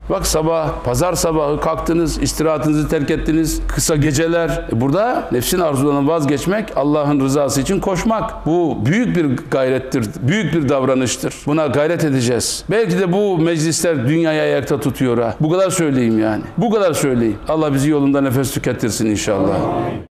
Bak sabah, pazar sabahı kalktınız, istirahatınızı terk ettiniz, kısa geceler. Burada nefsin arzularından vazgeçmek, Allah'ın rızası için koşmak. Bu büyük bir gayrettir, büyük bir davranıştır. Buna gayret edeceğiz. Belki de bu meclisler dünyayı ayakta tutuyor ha. Bu kadar söyleyeyim yani. Bu kadar söyleyeyim. Allah bizi yolunda nefes tükettirsin inşallah.